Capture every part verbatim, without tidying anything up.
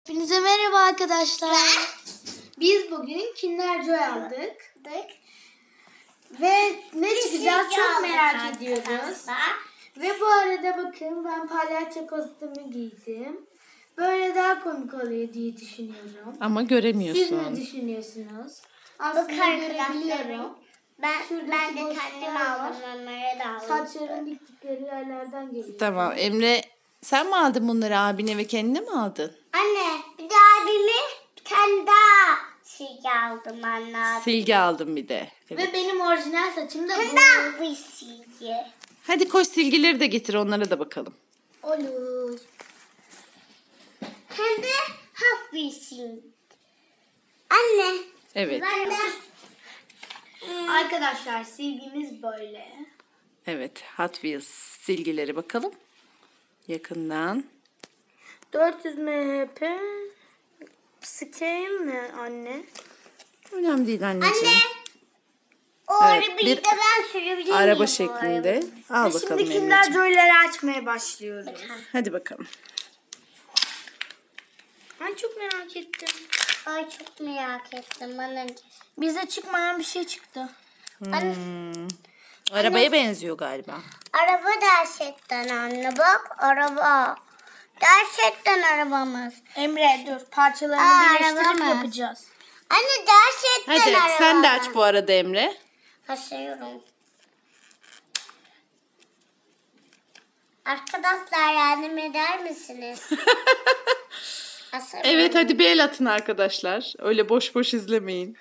Hepinize merhaba arkadaşlar. Biz bugün Kinder Joy aldık. Ve ne çıkacağız çok merak ediyoruz. Ve bu arada bakın ben palyaço kostümü giydim. Böyle daha komik oluyor diye düşünüyorum. Ama göremiyorsun. Siz ne düşünüyorsunuz? Aslında görebiliyorum. Ben, Şuradaki ben de boşluklar kendim var. aldım, onlara da aldım. Saçların diktikleri yerlerden geliyor. Tamam Emre, sen mi aldın bunları, abine ve kendine mi aldın? Anne, bir de abime bir tane daha silgi aldım anne. Silgi aldım bir de. Evet. Ve benim orijinal saçım da Hem bu. de bir silgi. Hadi koş silgileri de getir, onlara da bakalım. Olur. Hem de hafif silgi. Anne. Evet. Ben de Arkadaşlar silgimiz böyle. Evet, Hot Wheels silgileri bakalım. Yakından. dört yüz milimetre scale mi anne? Önemli değil anneciğim. Anne. O Evet, arabayı bir da ben sürebilir miyim? Araba o şeklinde. arabayı? Al Şimdi bakalım Kinder Emre'ciğim. Joy'ları açmaya başlıyoruz. Hadi bakalım. Ay çok merak ettim. Ay çok merak ettim bana. Bize çıkmayan bir şey çıktı. Anne, Arabaya benziyor galiba. araba gerçekten anne bak araba. Gerçekten arabamız. Emre dur parçalarını Aa, birleştirip arabamız. yapacağız. Anne gerçekten Hadi arabamız. sen de aç bu arada Emre. Açıyorum. Arkadaşlar yardım eder misiniz? Açıyorum. Evet, hadi bir el atın arkadaşlar. Öyle boş boş izlemeyin.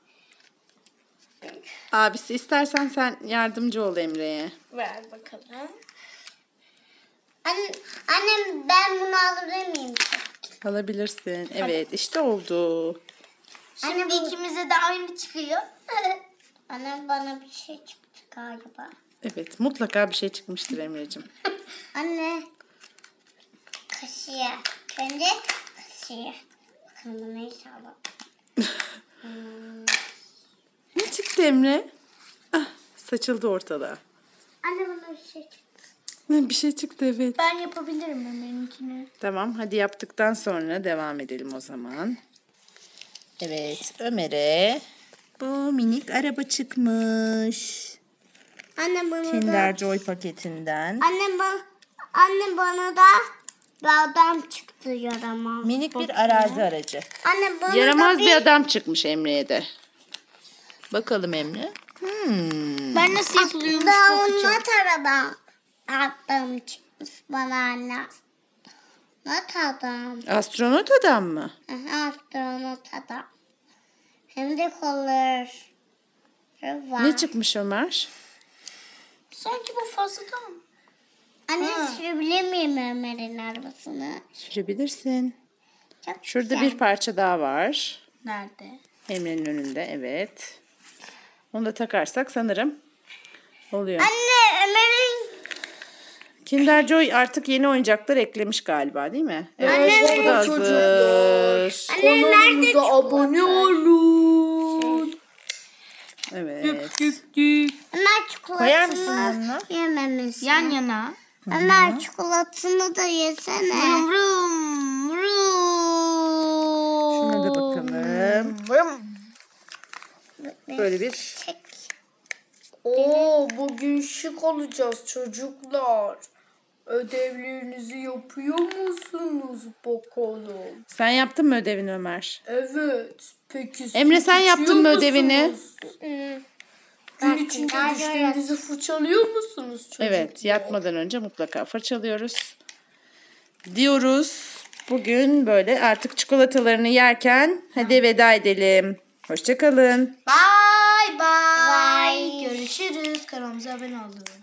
Abisi, istersen sen yardımcı ol Emre'ye. Ver bakalım. Anne, annem ben bunu alabilir miyim? Alabilirsin. Evet, işte oldu. Şimdi Anne, bu- ikimize de aynı çıkıyor. Annem bana bir şey çıktı galiba. Evet, mutlaka bir şey çıkmıştır Emre'cim. Anne. Kaşıya. Önce kaşıya. Bakalım bu ne inşallah. Ne çıktı Emre? Ah, saçıldı ortada. Anne bana bir şey çıktı. Bir şey çıktı, evet. Ben yapabilirim benimkini. Tamam, hadi yaptıktan sonra devam edelim o zaman. Evet, Ömer'e bu minik araba çıkmış. Anne bana da. Kinder Joy paketinden. Anne bana, anne bana da bir adam çıktı yaramaz. Minik bir arazi aracı. Anne bana Yaramaz da bir adam çıkmış Emre'ye de. Bakalım Emre. Hmm. Ben nasıl yapılıyormuş da bakacağım. not adam. Adam çıkmış bana anne. Not adam. Astronot adam mı? Aha, astronot adam. Hem de kolları var. Ne çıkmış Ömer? Sanki bu fazladan. Anne sürebilir miyim Ömer'in arabasını? Sürebilirsin. Çok Şurada güzel. bir parça daha var. Nerede? Emre'nin önünde, evet. Onu da takarsak sanırım oluyor. Anne Ömer'in Kinder Joy artık yeni oyuncaklar eklemiş galiba, değil mi? Evet, Anne, bu da hazır. Anne nerede abone olun. Evet. Ömer Koyar mısın çikolatasını yanına? yememiz. Yan yana. Ömer çikolatasını da yesene. Vrum vrum vrum. Şuna da bakalım. Vrum. Böyle bir Çek. Oo, bugün şık olacağız çocuklar. Ödevlerinizi yapıyor musunuz bakalım? sen yaptın mı ödevini Ömer? Evet. Peki siz Emre, sen yaptın içiyor mı ödevini? musunuz? Gün içinde ben dişlerinizi fırçalıyor musunuz çocuklar? Evet, yatmadan önce mutlaka fırçalıyoruz. Diyoruz. Bugün böyle artık çikolatalarını yerken hadi veda edelim. Hoşça kalın. Bye bye. Bye. Görüşürüz. Kanalımıza abone olun.